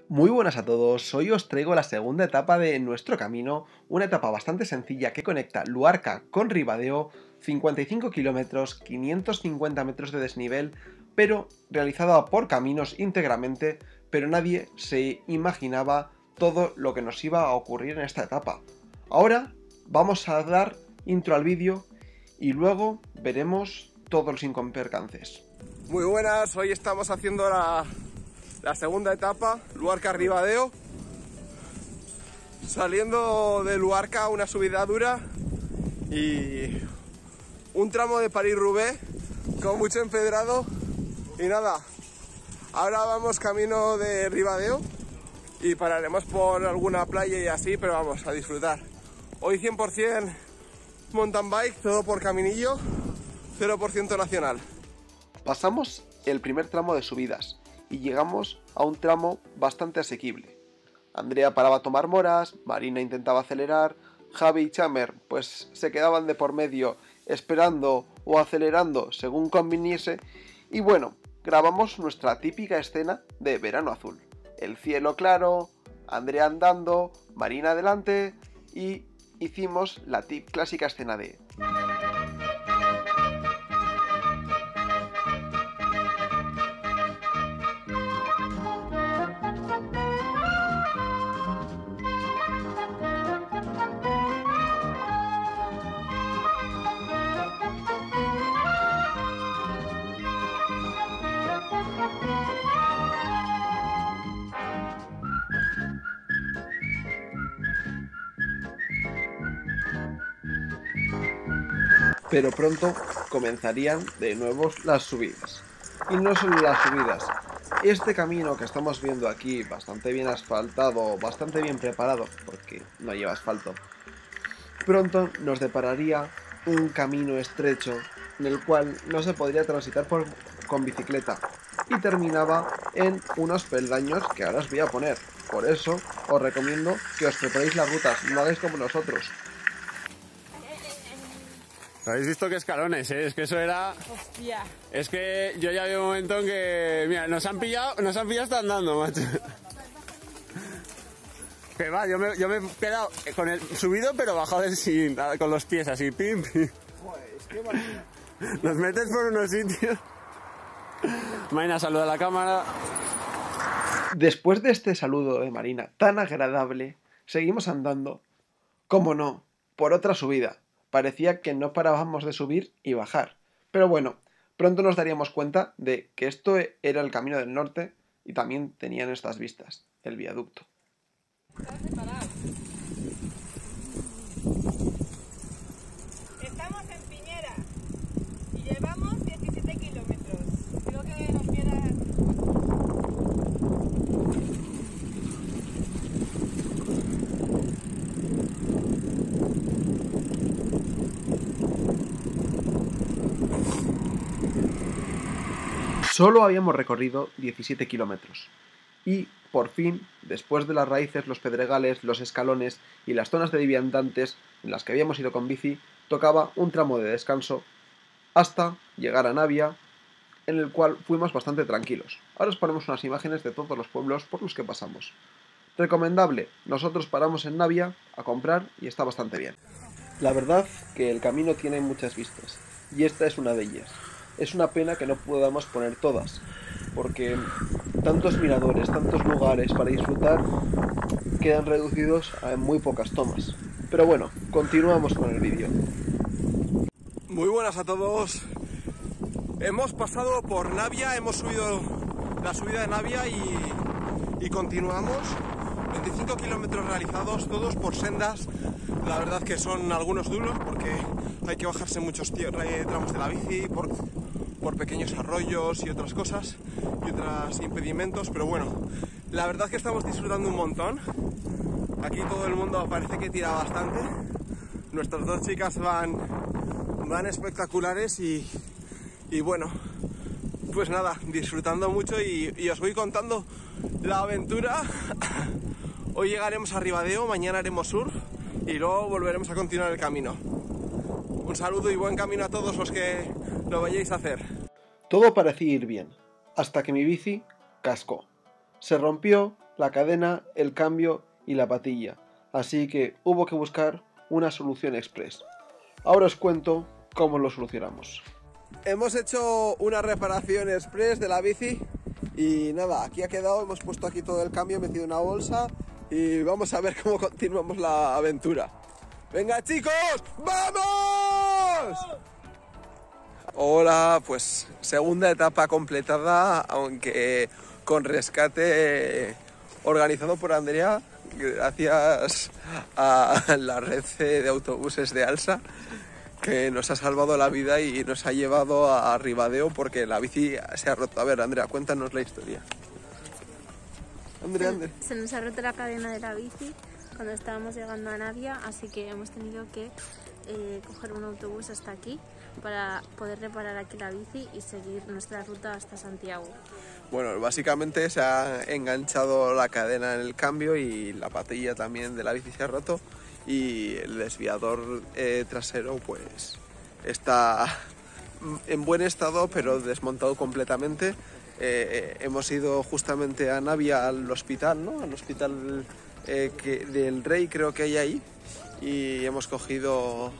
Muy buenas a todos, hoy os traigo la segunda etapa de nuestro camino, una etapa bastante sencilla que conecta Luarca con Ribadeo, 55 kilómetros, 550 metros de desnivel, pero realizada por Caminos íntegramente, pero nadie se imaginaba todo lo que nos iba a ocurrir en esta etapa. Ahora vamos a dar intro al vídeo y luego veremos todos los percances. Muy buenas, hoy estamos haciendo la segunda etapa, Luarca-Ribadeo. Saliendo de Luarca, una subida dura y un tramo de París-Roubaix con mucho empedrado. Y nada, ahora vamos camino de Ribadeo y pararemos por alguna playa y así, pero vamos a disfrutar. Hoy 100% mountain bike, todo por caminillo, 0% nacional. Pasamos el primer tramo de subidas y llegamos a un tramo bastante asequible. Andrea paraba a tomar moras, Marina intentaba acelerar, Javi y Chamer pues se quedaban de por medio esperando o acelerando según conviniese y bueno, grabamos nuestra típica escena de verano azul. El cielo claro, Andrea andando, Marina adelante y hicimos la clásica escena de... Pero pronto comenzarían de nuevo las subidas. Y no solo las subidas, este camino que estamos viendo aquí, bastante bien asfaltado, bastante bien preparado, porque no lleva asfalto, pronto nos depararía un camino estrecho en el cual no se podría transitar con bicicleta y terminaba en unos peldaños que ahora os voy a poner. Por eso os recomiendo que os preparéis las rutas, no hagáis como nosotros. ¿Habéis visto qué escalones, eh? Es que eso era... Hostia. Es que yo ya había un momento en que... Mira, nos han pillado hasta andando, macho. Que va, yo me he quedado con el subido, pero bajado con los pies así, pim, pim. Joder, es que Marina. Nos metes por unos sitios. Marina, saluda a la cámara. Después de este saludo de Marina tan agradable, seguimos andando. ¿Cómo no? Por otra subida. Parecía que no parábamos de subir y bajar. Pero bueno, pronto nos daríamos cuenta de que esto era el camino del norte y también tenían estas vistas, el viaducto. Estamos en Piñera y llevamos 17 kilómetros. Creo que nos queda... Solo habíamos recorrido 17 kilómetros. Y, por fin, después de las raíces, los pedregales, los escalones y las zonas de viandantes en las que habíamos ido con bici, tocaba un tramo de descanso hasta llegar a Navia, en el cual fuimos bastante tranquilos. Ahora os ponemos unas imágenes de todos los pueblos por los que pasamos. Recomendable, nosotros paramos en Navia a comprar y está bastante bien. La verdad que el camino tiene muchas vistas, y esta es una de ellas. Es una pena que no podamos poner todas, porque tantos miradores, tantos lugares para disfrutar quedan reducidos a muy pocas tomas. Pero bueno, continuamos con el vídeo. Muy buenas a todos. Hemos pasado por Navia, hemos subido la subida de Navia y continuamos. 25 kilómetros realizados, todos por sendas. La verdad que son algunos duros porque hay que bajarse muchos tramos de la bici por pequeños arroyos y otras cosas y otros impedimentos, pero bueno, la verdad es que estamos disfrutando un montón. Aquí todo el mundo parece que tira bastante. Nuestras dos chicas van espectaculares y bueno, pues nada, disfrutando mucho y os voy contando la aventura. Hoy llegaremos a Ribadeo, mañana haremos surf y luego volveremos a continuar el camino. Un saludo y buen camino a todos los que lo vayáis a hacer. Todo parecía ir bien, hasta que mi bici cascó. Se rompió la cadena, el cambio y la patilla, así que hubo que buscar una solución express. Ahora os cuento cómo lo solucionamos. Hemos hecho una reparación express de la bici y nada, aquí ha quedado, hemos puesto aquí todo el cambio, metido en una bolsa y vamos a ver cómo continuamos la aventura. ¡Venga chicos! ¡Vamos! Hola, pues segunda etapa completada, aunque con rescate organizado por Andrea, gracias a la red de autobuses de Alsa, que nos ha salvado la vida y nos ha llevado a Ribadeo porque la bici se ha roto. A ver, Andrea, cuéntanos la historia. Andrea. Se nos ha roto la cadena de la bici cuando estábamos llegando a Navia, así que hemos tenido que coger un autobús hasta aquí para poder reparar aquí la bici y seguir nuestra ruta hasta Santiago. Bueno, básicamente se ha enganchado la cadena en el cambio y la patilla también de la bici se ha roto y el desviador trasero pues está en buen estado pero desmontado completamente. Hemos ido justamente a Navia al hospital, ¿no? Al hospital del Rey creo que hay ahí y hemos cogido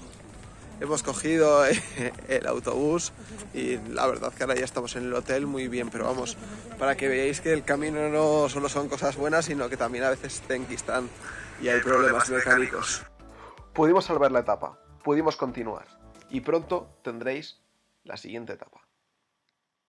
el autobús y la verdad que ahora ya estamos en el hotel muy bien, pero vamos, para que veáis que el camino no solo son cosas buenas, sino que también a veces te enquistan y hay problemas mecánicos. Pudimos salvar la etapa, pudimos continuar y pronto tendréis la siguiente etapa.